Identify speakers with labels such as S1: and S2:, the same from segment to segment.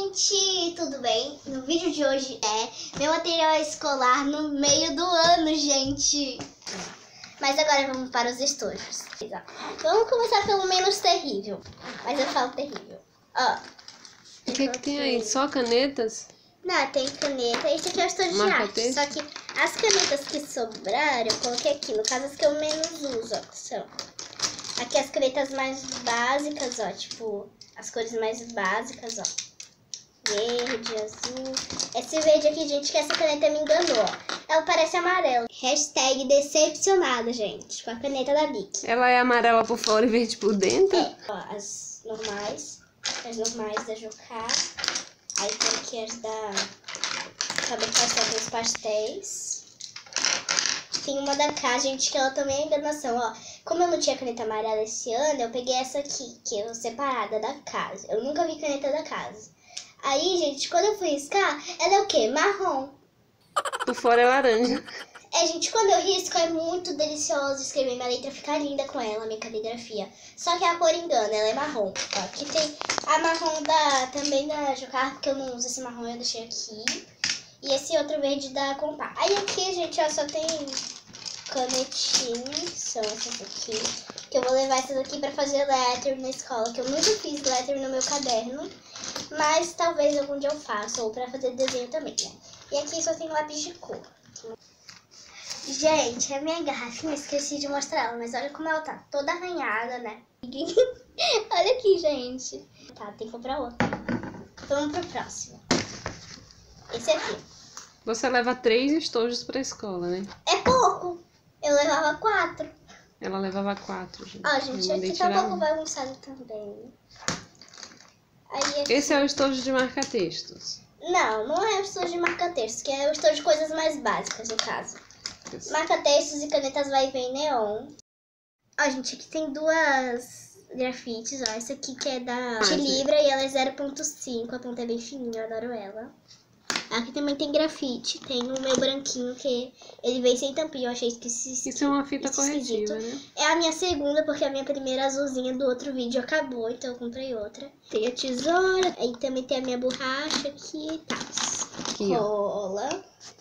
S1: gente, tudo bem? No vídeo de hoje é meu material escolar no meio do ano, gente. Mas agora vamos para os estojos. Vamos começar pelo menos terrível. Mas eu falo terrível. Ó.
S2: O que tem aí? Só canetas?
S1: Não, tem caneta. Esse aqui é o estojo de arte. Só que as canetas que sobraram, eu coloquei aqui. No caso, as que eu menos uso, ó, são aqui as canetas mais básicas, ó. Tipo, as cores mais básicas, ó. Verde, azul. Esse verde aqui, gente, que essa caneta me enganou, ó. Ela parece amarela. Hashtag decepcionada, gente, com a caneta da Bic.
S2: Ela é amarela por fora e verde por dentro?
S1: É, ó, as normais da Jocá. Aí tem aqui as da Faber-Castell com os pastéis. Tem uma da K, gente, que ela também é enganação, ó. Como eu não tinha caneta amarela esse ano, eu peguei essa aqui, que é separada da casa. Eu nunca vi caneta da casa. Aí, gente, quando eu fui riscar, ela é o quê? Marrom.
S2: Por fora é laranja.
S1: É, gente, quando eu risco é muito delicioso escrever minha letra, fica linda com ela, minha caligrafia. Só que a cor engana, ela é marrom. Ó, aqui tem a marrom também da Jocá, porque eu não uso esse marrom, eu deixei aqui. E esse outro verde da Compá. Aí aqui, gente, ó, só tem canetinhas, são essas aqui. Que eu vou levar essas aqui pra fazer lettering na escola, que eu nunca fiz lettering no meu caderno. Mas talvez algum dia eu faça, ou pra fazer desenho também, né? E aqui só tem lápis de cor. Gente, a minha garrafinha, esqueci de mostrar ela, mas olha como ela tá toda arranhada, né? Olha aqui, gente. Tá, tem que comprar outra. Vamos pro próximo. Esse aqui.
S2: Você leva 3 estojos pra escola, né?
S1: É pouco. Eu levava 4.
S2: Ela levava 4, gente.
S1: Ó, gente, aqui tá um pouco bagunçado também. Aí aqui...
S2: Esse é o estojo de marca-textos.
S1: Não é o estojo de marca-textos, que é o estojo de coisas mais básicas, no caso. Marca-textos e canetas vai e vem neon. Ó, gente, aqui tem duas grafites, ó. Essa aqui que é da Libra e ela é 0.5, a ponta é bem fininha, eu adoro ela. Aqui também tem grafite, tem o meu branquinho, que ele veio sem tampinha, eu achei esquisito.
S2: Isso é uma fita corretiva, né?
S1: É a minha segunda, porque a minha primeira azulzinha do outro vídeo acabou, então eu comprei outra. Tem a tesoura, aí também tem a minha borracha aqui, tá. Cola.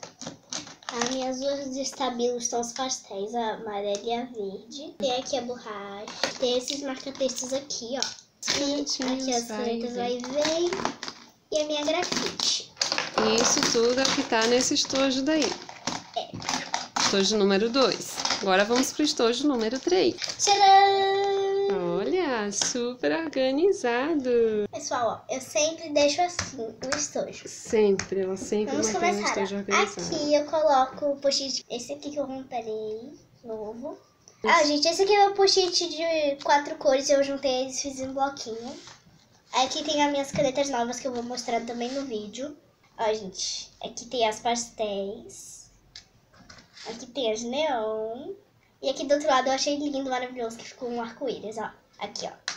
S1: As minhas duas estabilos são os pastéis, a amarela e a verde. Tem aqui a borracha, tem esses marca-textos aqui, ó. E aqui as canetas vai e vem. E a minha grafite.
S2: Isso tudo é o que tá nesse estojo daí.
S1: É.
S2: Estojo número 2. Agora vamos pro estojo número 3.
S1: Tcharam!
S2: Olha, super organizado.
S1: Pessoal, ó, eu sempre deixo assim o estojo.
S2: Sempre, ela sempre
S1: Vamos
S2: mantém o
S1: começar.
S2: estojo organizado.
S1: Aqui eu coloco o post-it. Esse aqui que eu comprei, novo. Ah, gente, esse aqui é o post-it de 4 cores. Eu juntei eles, fiz um bloquinho. Aqui tem as minhas canetas novas que eu vou mostrar também no vídeo. Ó, gente, aqui tem as pastéis. Aqui tem as neon. E aqui do outro lado eu achei lindo, maravilhoso, que ficou um arco-íris, ó. Aqui, ó.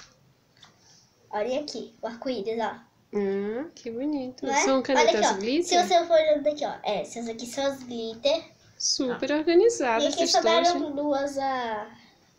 S1: Olha aqui, o arco-íris, ó.
S2: Que bonito.
S1: Não é?
S2: São canetas
S1: olha aqui, ó.
S2: glitter?
S1: Se você for olhando daqui, ó. Essas aqui são as glitter.
S2: Super organizadas.
S1: E aqui sobraram duas, a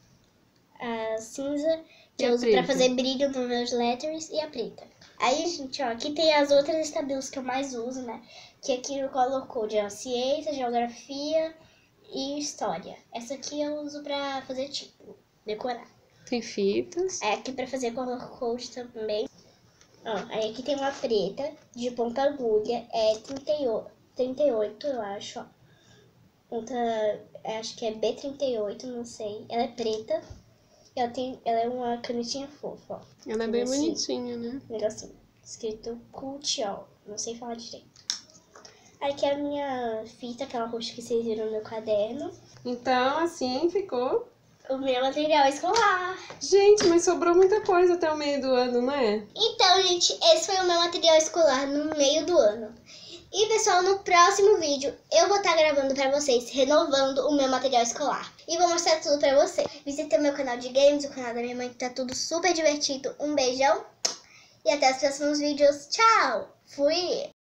S1: cinza, que eu uso pra fazer brilho nos meus letters, e a preta. Aí, gente, ó, aqui tem as outras estabilos que eu mais uso, né? Que aqui eu coloco de ciência, geografia e história. Essa aqui eu uso pra fazer tipo, decorar.
S2: Tem fitas.
S1: É aqui pra fazer color code também. Ó, aí aqui tem uma preta de ponta agulha, é 38, eu acho, ó. Ponta, acho que é B38, não sei. Ela é preta. Ela é uma canetinha fofa, ó.
S2: Ela é bem bonitinha, né?
S1: Negocinho. Escrito Cultiol. Não sei falar direito. Aqui é a minha fita, aquela roxa que vocês viram no meu caderno.
S2: Então, assim ficou
S1: o meu material escolar.
S2: Gente, mas sobrou muita coisa até o meio do ano, não é?
S1: Então, gente, esse foi o meu material escolar no meio do ano. E, pessoal, no próximo vídeo eu vou estar gravando pra vocês, renovando o meu material escolar. E vou mostrar tudo pra vocês. Visita o meu canal de games, o canal da minha mãe, que tá tudo super divertido. Um beijão e até os próximos vídeos. Tchau! Fui!